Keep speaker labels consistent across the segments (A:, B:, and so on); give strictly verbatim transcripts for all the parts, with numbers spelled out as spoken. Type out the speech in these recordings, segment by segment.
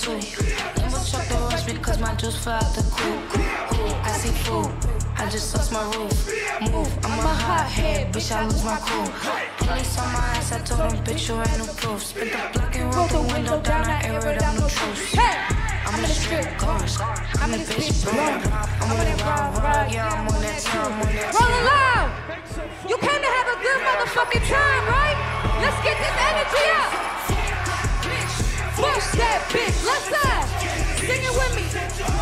A: too. Limbo truck the rush because my juice fell out the coop. Ooh, I see food. I just suss my roof. Move, I'm a hot head, bitch, I lose my cool. Police on my ass, I told them, bitch, you ain't no proof. Spit the block and roll the window down, I air it out, no truth. I'm in the strip cars, I'm in the bitch blood. I'm on that ride, ride, yeah, I'm on that time, I'm on that time.
B: Roll loud! You came to have a good motherfucking time, right? Let's get this energy up! Fuck that bitch, let's side! Sing it with me!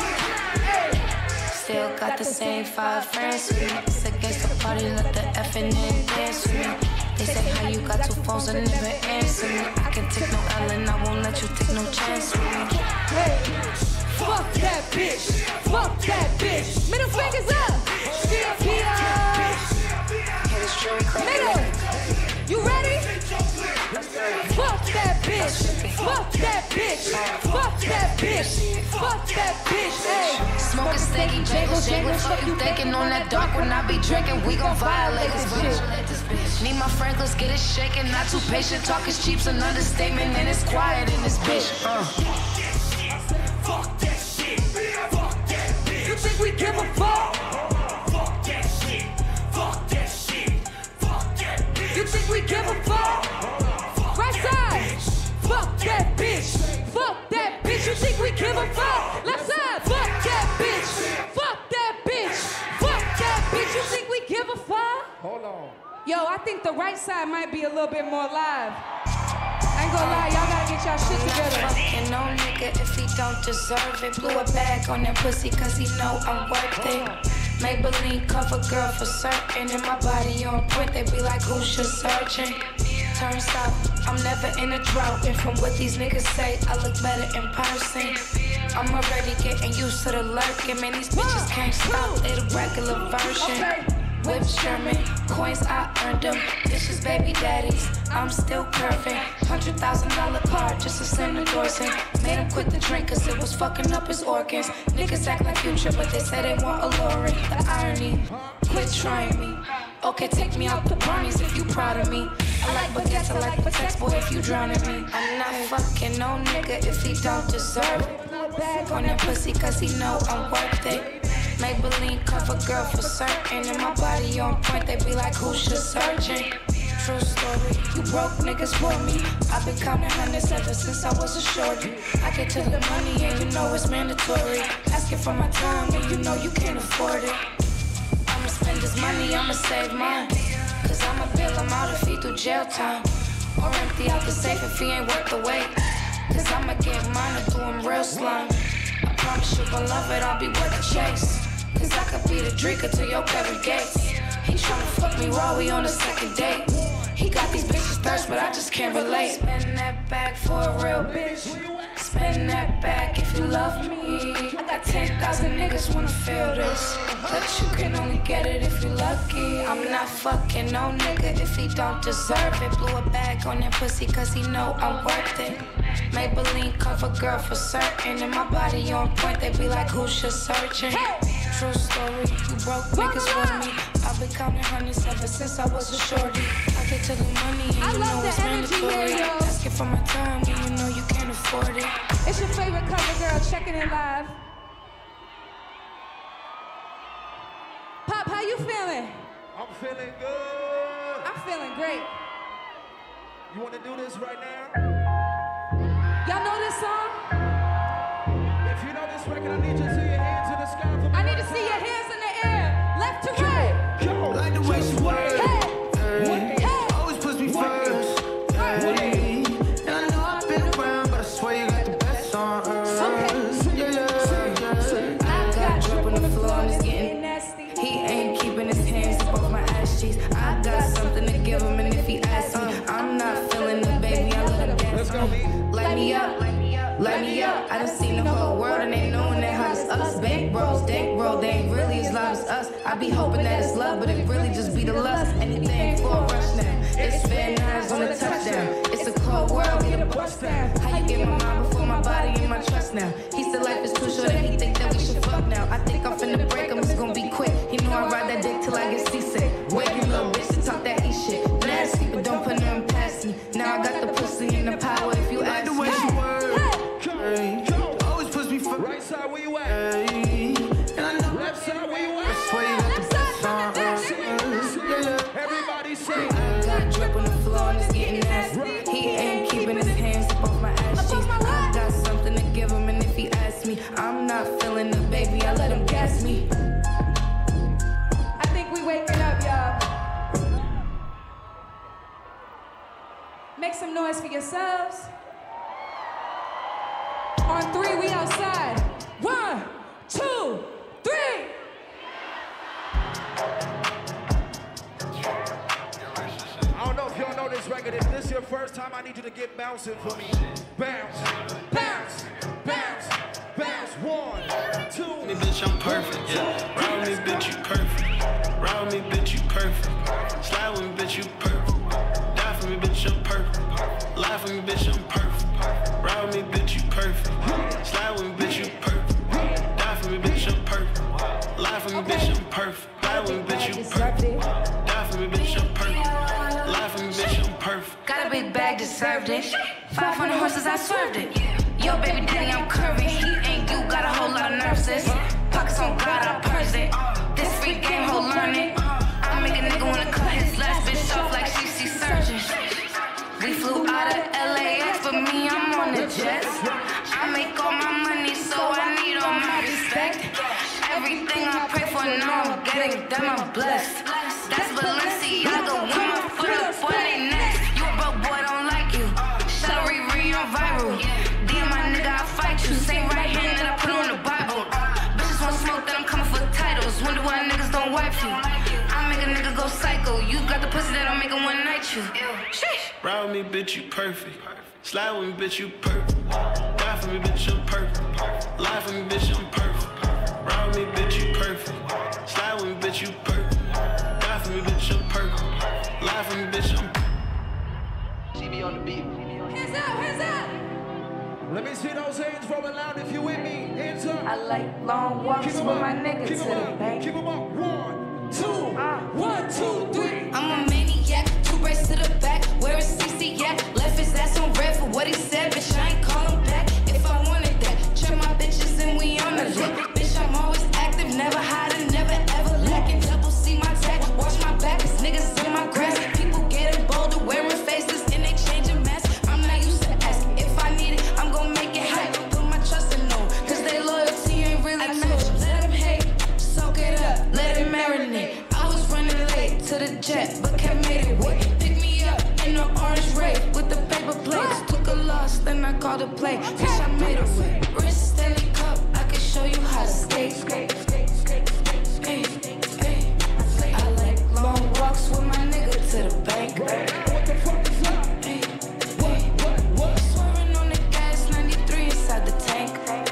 A: Still got the same five friends with me. It's against the party, let the effing in dance with me. They say how you got two phones and never answer me. I can take no L and I won't let you take no chance with me.
B: Hey, fuck that bitch, fuck that bitch. Middle fingers up. Middle, you ready? Fuck that bitch, fuck that bitch, fuck that bitch, fuck that bitch. Hey,
A: smoking sticky bagels, Jay, what fuck you thinking on that dark when I be drinking? We gon' violate this bitch. Need my friends, let's get it shaking. Not too patient, talk is cheap's an understatement, and it's quiet in this bitch. Uh.
B: Fuck that shit, fuck that bitch. You think we give a fuck? Fuck that shit, fuck that shit, fuck that bitch. You think we give a fuck? Right side, fuck that bitch, fuck that bitch. You think we give a fuck? Left side, fuck that bitch, fuck that bitch, fuck that bitch. You think we give a fuck? Hold on. Yo, I think the right side might be a little bit more live. I ain't gonna lie, y'all gotta get y'all shit together.
A: I'm not fucking no nigga if he don't deserve it. Blew a bag on that pussy cause he know I'm worth it. Maybelline cover girl for certain. And my body on point, they be like, who's your surgeon? Turns out, I'm never in a drought. And from what these niggas say, I look better in person. I'm already getting used to the lurking. Man, these bitches can't stop, they the regular version. Whips German, coins I earned them. Dishes baby daddies, I'm still perfect. Hundred thousand dollar car just to slam the doors in. Made him quit the drink cause it was fucking up his organs. Niggas act like Future but they say they want Allure. The irony, quit trying me. Okay, take me out the Barneys if you proud of me. I like baguettes, I like Patex, boy if you drowning me. I'm not fucking no nigga if he don't deserve it. Bag on that pussy cause he know I'm worth it. Maybelline cover girl for certain. And my body on point, they be like, who's your surgeon? True story, you broke niggas for me. I've been counting hundreds ever since I was a shorty. I get to the money and you know it's mandatory. Asking for my time and you know you can't afford it. I'ma spend this money, I'ma save mine. Cause I'ma bail him out if he do jail time. Or empty out the safe if he ain't worth the wait. Cause I'ma get mine and do him real slime. I promise you gon' love it, I'll be worth the chase. Cause I could be the drinker to your Kevin Gates. He tryna fuck me raw, we on the second date. He got these bitches thirst, but I just can't relate. Spend that bag for a real bitch. Spend that bag if you love me. I got ten thousand niggas wanna feel this. But you can only get it if you lucky. I'm not fucking no nigga if he don't deserve it. Blew a bag on that pussy cause he know I'm worth it. Maybelline cover girl for certain. And my body on point, they be like, who's your surgeon? True story, you broke niggas for me. I've been counting hundreds ever since I was a shorty. I get to the money and you know it's mandatory. Asking for my time when you know you can't afford it.
B: It's your favorite cover girl checking in live. Pop, how you feeling?
C: I'm feeling good.
B: I'm feeling great.
C: You want to do this right now?
B: Y'all know this song?
C: If you know this record, I need you to see your hands in the sky for me.
B: I need to see your hands in the air, left to right.
C: Go.
D: Like the way she works.
B: Hey, hey, hey.
D: Always puts me first. Hey. And I know I've been around, but I swear you got the best on earth.
B: Okay.
D: Yeah, yeah, yeah.
A: I got drip on the floor and it's getting nasty. He ain't keeping his hands above my ass cheeks. I got something to give him, and if he asks me, I'm not feeling it, baby. I let him gas me. Light me up, light me up. I done seen the whole world and they knowing that how it's us. Bank bros, dank bro, they ain't really as loud as us. I be hoping that it's love, but it really just be the lust. Anything for a rush now. It's Van Nuys on the touchdown. It's a cold world, get a bust down. How you get my mind before my body and my trust now? He said life is too short and he think that we should fuck now. I think I'm finna break him, it's gonna be quick. He know I ride that dick till I get seasick. Wait, you little bitch to talk that E shit. Nasty, but don't put nothing past me. Now I got the pussy and the power if you ask me.
D: Like the way she works. Hey, and I know
C: Left side, where you at?
D: that's where you got the best on earth. Yeah, yeah.
C: Everybody sing.
A: Got drip on the floor and it's getting nasty. He ain't keeping his hands up off my ass cheeks. I got something to give him, and if he asks me, I'm not feeling the baby. I let him gas me.
E: I think we waking up, y'all. Make some noise for yourselves. On three, we outside. One, two, three.
C: I don't know if y'all know this record. If this is your first time, I need you to get bouncing for me. Bounce, bounce, bounce, bounce. One, two.
F: Me, bitch, I'm perfect, yeah. Ride with me, bitch, you perfect. Ride with me, bitch, you perfect. Slide with me, bitch, you perfect. Die for me, bitch, I'm perfect. Lie for me, bitch, I'm perfect. Ride with me, bitch, you perfect. Slide with me, bitch, you perfect. Die for me, bitch, I'm perfect. Lie for me, bitch, I'm perfect. Die with me, bitch, you perfect. Die for me, bitch, I'm perfect. Lie for me, bitch, I'm perfect.
A: Got a big bag, deserved it. five hundred horses, I swerved it. Yo, baby daddy, I'm curvy. He ain't you, got a whole lot of nerves, sis. Pockets on God, I purse it. This free game, ho, learn it. I make a nigga wanna cut his last bitch off like C C Surgeon. We flew out of L A X, but me, I'm on the jets. I make all my money, so I need all my respect. Everything I pray for, now I'm getting them, I'm blessed. That's Balenciaga with my foot up on they necks. You a broke boy, don't like you. Shut up, Riri, I'm viral. Damn, my nigga, I fight you. Same right hand that I put on the Bible. Bitches want smoke, that I'm coming for titles. Wonder why niggas don't wipe you. I make a nigga go psycho. You got the pussy that I'll make a one night you. Sheesh.
F: Ride with me, bitch, you perfect. Slide with me, bitch, you perfect. Die for me, bitch, I'm perfect. Lie for me, bitch, I'm perfect. Ride with me, bitch, you perfect. Slide with me, bitch, you perfect. Die for me, bitch, I'm perfect. Lie for me, bitch, I'm perfect.
G: C B on the beat.
E: Hands up, hands up.
C: Let me see those hands rolling loud if you with me. Hands up.
A: I like long walks
C: Keep
A: with
C: 'em
A: my
C: up.
A: nigga
C: Keep
A: to
C: 'em
A: the
C: up.
A: bank.
C: Keep 'em up. One, two, one, two, three.
A: I'm a maniac, two braids to the back. Where is C C at? Left his ass on red for what he said, bitch. I ain't call him back if I wanted that. Check my bitches and we on the lit. Bitch, I'm always active, never hiding, never ever lacking. Double see my tag, watch my back, cause niggas in my grass. People getting bolder, wearing faces, and they changing masks. I'm not used to asking if I need it, I'm gon' make it happen. Put my trust in no, cause they loyalty ain't really matched. Let them hate, soak it up, let it marinate. I was running late to the jet, but kept made it wait. Pick me up in the orange ray with the paper plates. Took a loss, then I called a play. Bitch, I made a way. Wrist Stanley Cup, I can show you how to skate. Hey, hey. I like long walks with my nigga to the bank.
C: What the fuck is up?
A: Hey,
C: What, what, what?
A: swerving on the gas, ninety-three inside the tank.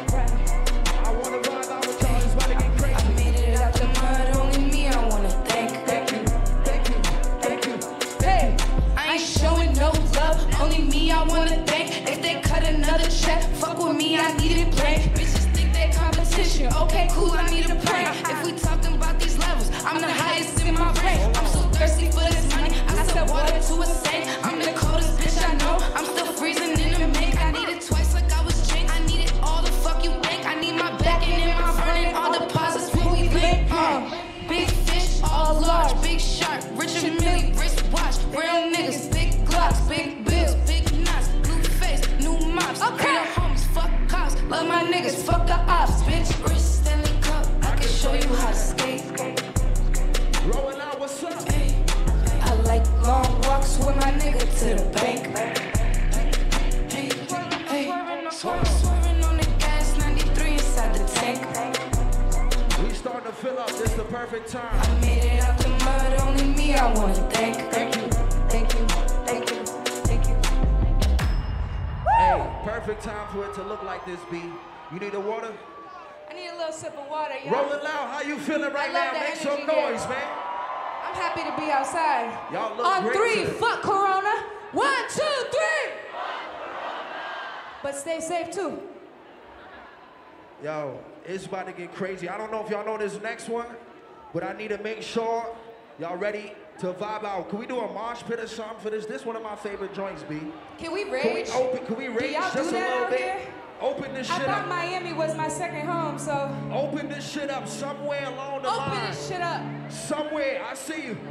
C: I wanna ride out with y'all. It's about to get
A: I
C: crazy.
A: made it out the mud, only me I wanna thank.
C: Thank you, thank you, thank you.
E: Hey,
A: I ain't showing no love, only me I wanna thank. If they cut another check, fuck with me, I need it plain. Bitches think they competition, okay, cool, I need a prank. If we talking about these levels, I'm the highest in my rank. I'm so thirsty for this money, I sell water to a saint. I'm the coldest bitch I know, I'm still freezing in the make. I need it twice like I was Jane, I need it all the fuck you think. I need my back and in my front and all deposits when we link. Uh, big fish, all large, big shark, Richard Millie, wristwatch, real niggas, big glocks, big bills, big knots, blue face, new mops. Okay. Real homies, fuck cops, love my niggas, fuck the ops, bitch. Wrist Stanley Cup, I can show you how to skate.
C: Rolling out, what's up?
A: Hey, I like long walks with my nigga to the bank. Hey, hey, swerving on the gas, ninety-three inside the tank.
C: We starting to fill up. This the perfect time.
A: I made it out the mud, only me I wanna thank. Thank you, thank you, thank you, thank you.
C: Hey, perfect time for it to look like this, B. You need a water?
E: I need a little sip of water, y'all.
C: Rolling loud. How you feeling right
E: I
C: now?
E: love the
C: Make some
E: energy there.
C: noise, man.
E: I'm happy to be outside.
C: Y'all look
E: On
C: great
E: three,
C: today.
E: fuck Corona. One, two, three. But stay safe too.
C: Yo, it's about to get crazy. I don't know if y'all know this next one, but I need to make sure y'all ready to vibe out. Can we do a mosh pit or something for this? This one of my favorite joints, B.
E: Can we
C: Can we
E: rage?
C: open? Can we
E: Do
C: rage
E: y'all
C: just
E: do
C: a
E: that
C: little
E: out
C: bit?
E: here?
C: Open this shit
E: I thought
C: up.
E: Miami was my second home, so.
C: Open this shit up somewhere along the
E: Open
C: line.
E: Open this shit up.
C: Somewhere, I see you.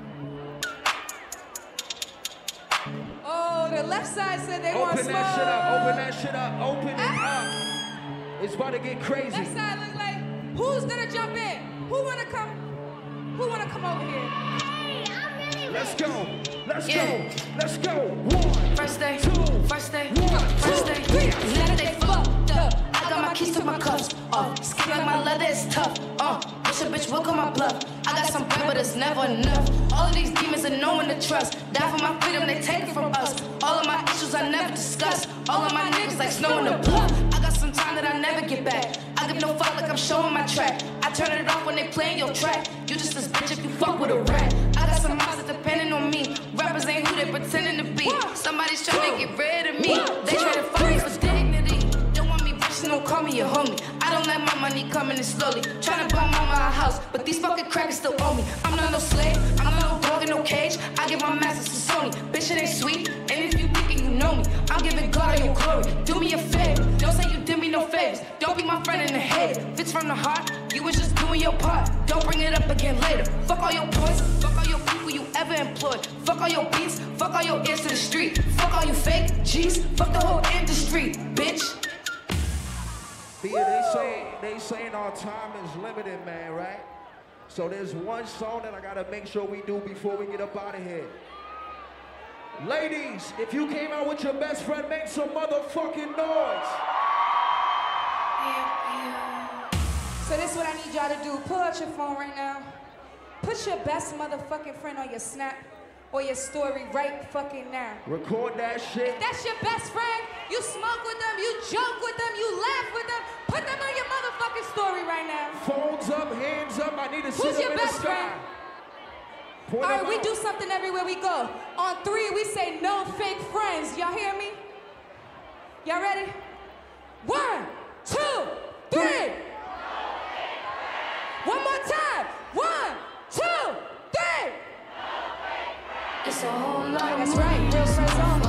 E: Oh, the left side said they want
C: Open
E: smoke.
C: that shit up, open that shit up, open it
E: Ah.
C: up. It's about to get crazy.
E: Left side look like, who's gonna jump in? Who wanna come? Who wanna come over here?
C: Let's go, let's
A: Yeah.
C: go, let's go. One,
A: First day,
C: two,
A: first day,
C: one,
A: first
C: two,
A: day.
C: three.
A: Left day fucked up. I got my keys to my cuffs. Uh, skin like my leather is tough. Uh, bitch a bitch will call my bluff. I got some bread, but it's never enough. All of these demons are no one to trust. Die for my freedom, they take it from us. All of my issues I never discuss. All of my niggas like snow in the bluff. I got some time that I never get back. I give no fuck like I'm showing my track. I turn it off when they playing your track. You just this bitch if you fuck with a rat. I got some eyes that depending on me. Rappers ain't who they pretending to be. Somebody's trying to get rid of me. They try to fight me for dignity. Don't want me bitches, don't call me your homie. I don't let my money coming in slowly. Trying to buy mama a house, but these fucking crackers still owe me. I'm not no slave, I'm not no dog in no cage. I give my masters to Sony. Bitch, it ain't sweet, and if you thinking you know me, I'm giving God all your glory. Do me a favor, don't say you did me no favors. Don't be my friend in the head. If it's from the heart, you was just doing your part. Don't bring it up again later. Fuck all your points, fuck all your people you ever employed. Fuck all your beats, fuck all your ears to the street. Fuck all you fake G's, fuck the whole industry, bitch.
C: Yeah, they say they saying our time is limited, man, right? So there's one song that I gotta make sure we do before we get up out of here. Ladies, if you came out with your best friend, make some motherfucking noise.
E: So this is what I need y'all to do. Pull out your phone right now. Put your best motherfucking friend on your Snap or your story right fucking now.
C: Record that shit.
E: If that's your best friend, you smoke with them, you joke with them, you laugh with them, put them on your motherfucking story right now.
C: Phones up, hands up, I need to see
E: Who's
C: them
E: your
C: in
E: best
C: the sky.
E: friend?
C: Point
E: All right,
C: them
E: we
C: out.
E: do something everywhere we go. On three, we say no fake friends. Y'all hear me? Y'all ready? One, two, three. One more time. One, two, three.
A: It's a whole lot.
E: That's right. Real friends on.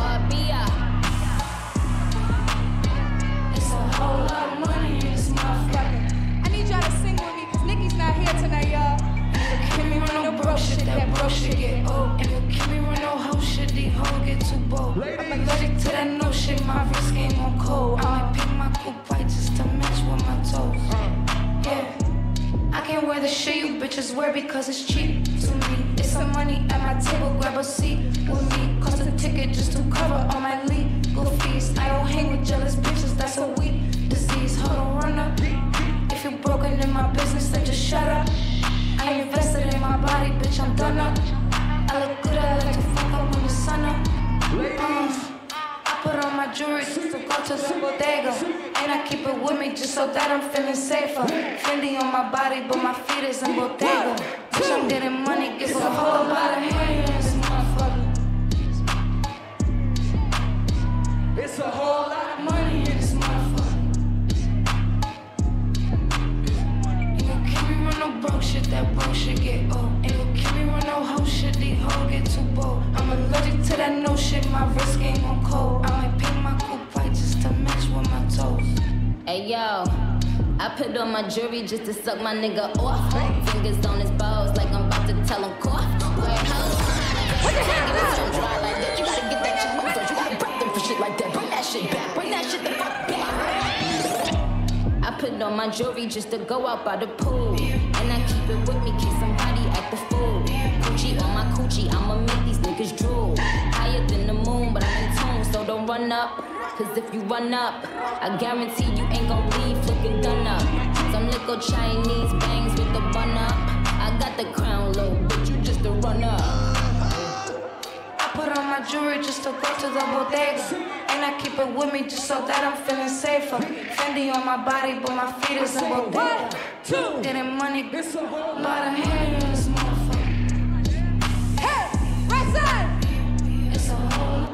A: It's a whole lot of money in this motherfucker.
E: I need y'all to sing with me, because Nikki's not here tonight, y'all.
A: Give me run no broke shit, that broke shit get old. And you give me run no hoe shit, these hoes get too bold. I'm allergic to that no shit, my wrist game on cold. I might pick my coupe white just to match with my toes. Yeah, I can't wear the shit you bitches wear because it's cheap to me. It's some money at my table, grab a seat with me. Cost a ticket just to cover all my legal fees. I don't hang with jealous bitches, that's a weak disease. Hold on, run up. If you're broken in my business, then just shut up. I invested in my body, bitch, I'm done up. I look good, I like to fuck up when the sun up. Uh, I put on my jewelry just to go to the bodega. And I keep it with me just so that I'm feeling safer. Fendi on my body, but my feet is in bodega. Bitch, I'm getting money, give a whole lot of hair in this motherfucker.
C: It's a whole lot of
A: Money in this motherfucker. You gon' keep me run no broke shit, that broke shit get old. And you keep me run no hoe shit, these hoes get too bold. I'm allergic to that no shit, my wrist game on cold. I might pick my coupe white just to match with my toes.
G: Hey yo, I put on my jewelry just to suck my nigga off. Fingers on his balls like I'm about to tell him cough. What the hell? Dry like that. You gotta get that shit moved on. You gotta break them for shit like that. Bring that shit back. Bring that shit the fuck back. I put on my jewelry just to go out by the pool. And I keep it with me, case somebody act the fool. Coochie on my coochie, I'ma make these niggas drool. Higher than the moon, but I'm in tune, so don't run up. Cause if you run up, I guarantee you ain't gon' leave looking done up. Some little Chinese bangs with the bun up. I got the crown low, but you just a run up.
A: I put on my jewelry just to go to the bodega. And I keep it with me just so that I'm feeling safer. Fendi on my body, but my feet is in bodega.
C: two.
A: Getting money,
C: It's a whole
A: lot of hair in this motherfucker.
E: Hey, right side.
A: It's a whole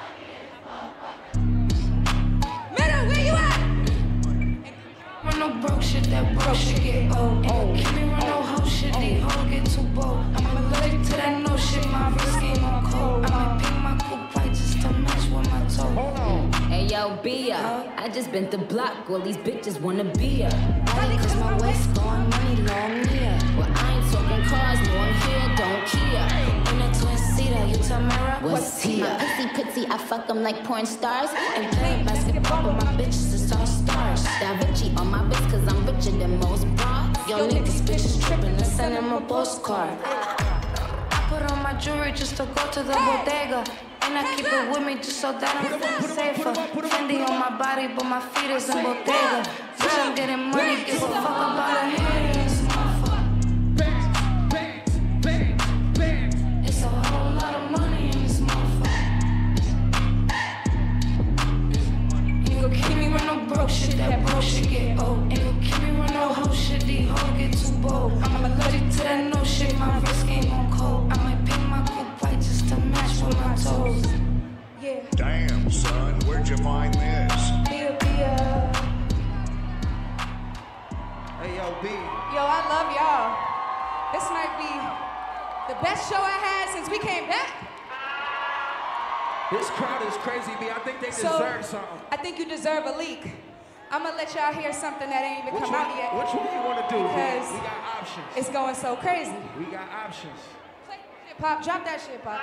E: Middle, where you at?
A: run no broke shit, that broke shit get old. And you keep me run no hoe shit, these hoes get too bold. I'm allergic to that no shit, my wrist game on cold. I might pick my coupe white just to match with my toes.
C: Hold on.
G: Hey yo, be ya. I just been the block, all these bitches wanna be ya. Body cause my waist gone, money long near. Well, I ain't talking cars, no I'm here, don't care. In a twin seater, you Tamara, what's here? My pussy pitsy, I fuck them like porn stars. And playing basketball, but my bitches is all stars. Da Vinci on my wrist cause I'm richer than most bras. Yo, niggas bitches tripping and send them a postcard.
A: I put on my jewelry just to go to the bodega. And I keep it with me just so that I'm feeling safer. Fendi on my body, but my feet is in bodega. Bitch, I'm getting money, give a fuck about a haters. It's a whole lot of money in this motherfucker. You gon' keep me run no broke shit, that broke shit get old. And you keep me run no hoe shit, these hoes get too bold. I'm allergic to that no shit, my wrist ain't on cold. I might pick my coupe white just to match with my toes. Yeah.
H: Damn, son, where'd you find this?
E: Bia, Bia.
C: Hey, yo, B.
E: Yo, I love y'all. This might be the best show I had since we came back.
C: This crowd is crazy, B. I think they
E: So,
C: deserve something.
E: I think you deserve a leak. I'm gonna let y'all hear something that ain't even
C: Which
E: come
C: one,
E: out yet.
C: which one you want to do, B?
E: Because
C: We got options.
E: it's going so crazy.
C: We got options.
E: Play that shit, Pop. Drop that shit, Pop.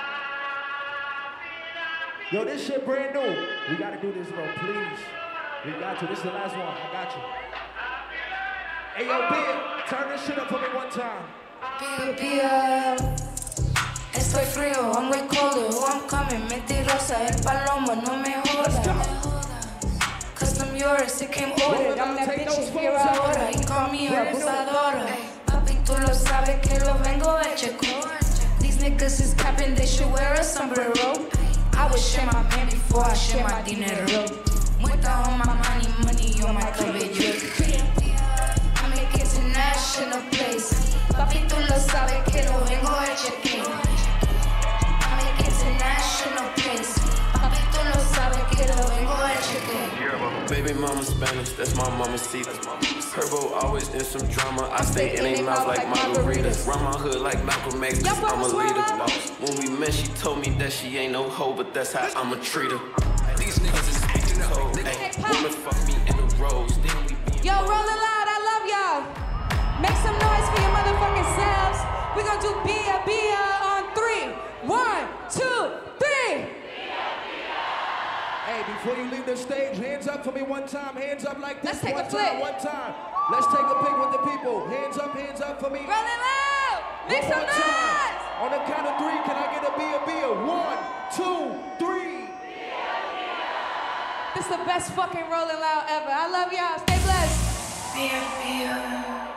C: Yo, this shit brand new. We gotta do this, bro, please. We got to. This is the last one. I got you. Hey, yo, B, turn this shit up for me one time.
A: Pia, Pia. Estoy frío, I'm way colder. Who I'm coming, mentirosa. El palomo, no me jodas. Custom yours, it came ordered. I'm that bitch in here ahora. Y call me abusadora. Papi, tú lo sabes que lo vengo hecho. These niggas is capping, they should wear a sombrero. I would share my pen before I share my dinero. Muerta on my money, money on my cabello. I make international place. Papi, tú lo sabes que lo vengo hecho aquí. I make international place. Papi, tú lo sabes que lo vengo hecho aquí.
F: Baby mama Spanish, that's my mama Cita. Herbo always in some drama. I stay in a mouth like margaritas. Run my hood like Malcolm X, I'm a leader. When we met, she told me that she ain't no hoe, but that's how I'ma treat her. These niggas is speaking cold. Ay, women fuck me in the rose. Then we be
E: Yo, Rolling Loud, I love y'all. Make some noise for your motherfucking selves. We're gonna do Bia, Bia on three. One, two, three.
C: Hey, before you leave the stage, hands up for me one time. Hands up like this.
E: Let's take
C: one
E: a
C: time,
E: flick.
C: one time. Let's take a pic with the people. Hands up, hands up for me.
E: Rolling Loud. Make
C: One
E: some
C: more time.
E: noise.
C: On the count of three, can I get a Bia, Bia? One, two, three.
E: This is the best fucking Rolling Loud ever. I love y'all. Stay blessed.
A: Pia, Pia.